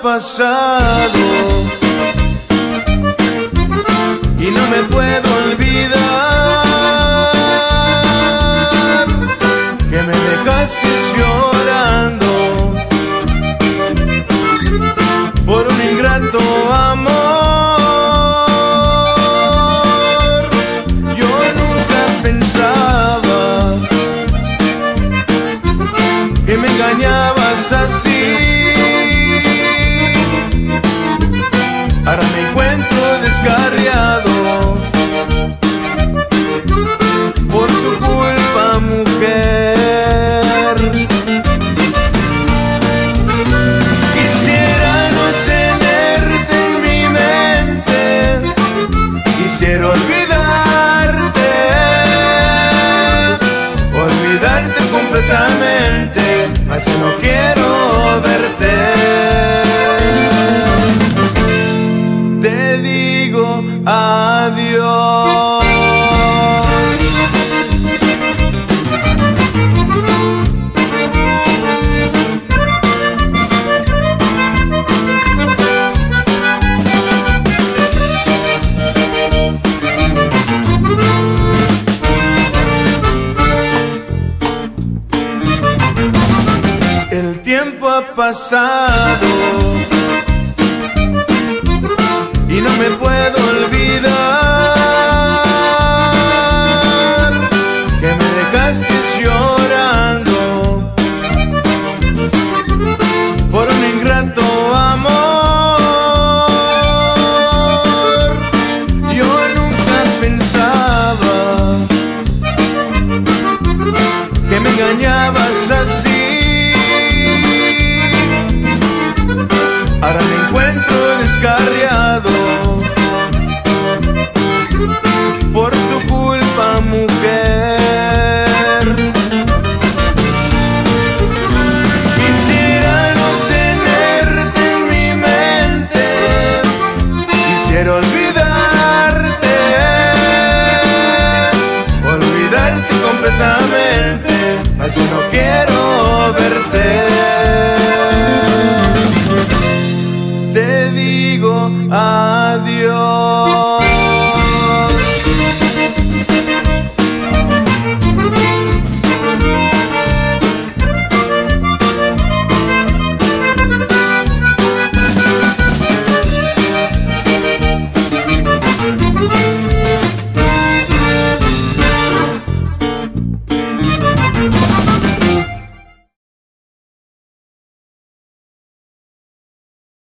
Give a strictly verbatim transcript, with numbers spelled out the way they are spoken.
pasado y no me puedo olvidar que me dejaste llorando por un ingrato amor. Yo nunca pensaba que me engañabas así. Ahora me encuentro descarriado por tu culpa, mujer. Quisiera no tenerte en mi mente, quisiera olvidarte, olvidarte completamente, mas yo no quiero verte. Te digo adiós. El tiempo ha pasado y no me puedo olvidar que me dejaste llorando por un ingrato amor. Yo nunca pensaba que me engañabas así. Ahora me encuentro descarriado por tu culpa, mujer. Quisiera no tenerte en mi mente, quisiera olvidarte, olvidarte completamente, mas yo no quiero verte. Te digo adiós. We'll be right back.